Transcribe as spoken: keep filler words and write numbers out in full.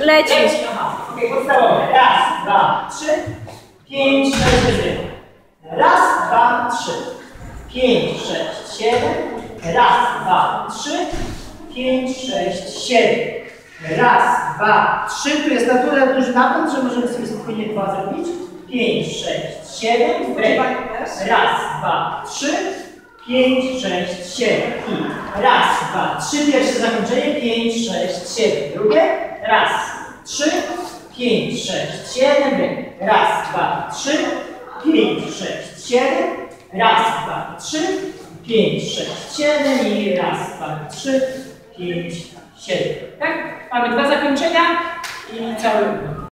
Leci. Leci, aha. Okej, podstawowe. Raz, dwa, trzy, pięć, sześć, siedem. Raz, dwa, trzy, pięć, sześć, siedem. Raz, dwa, trzy, pięć, sześć, siedem. Raz, dwa, trzy. Tu jest na tyle duży napęd, że możemy sobie spokojnie dwa zrobić. Pięć, sześć, siedem. Raz, dwa, trzy, pięć, sześć, siedem. I raz, dwa, trzy. Pierwsze zakończenie. Pięć, sześć, siedem. Drugie. Raz, trzy, pięć, sześć, siedem. Raz, dwa, trzy, pięć, sześć, siedem. Raz, dwa, trzy, pięć, sześć, siedem. I raz, dwa, trzy, pięć, siedem. Tak? Mamy dwa zakończenia i cały ruch.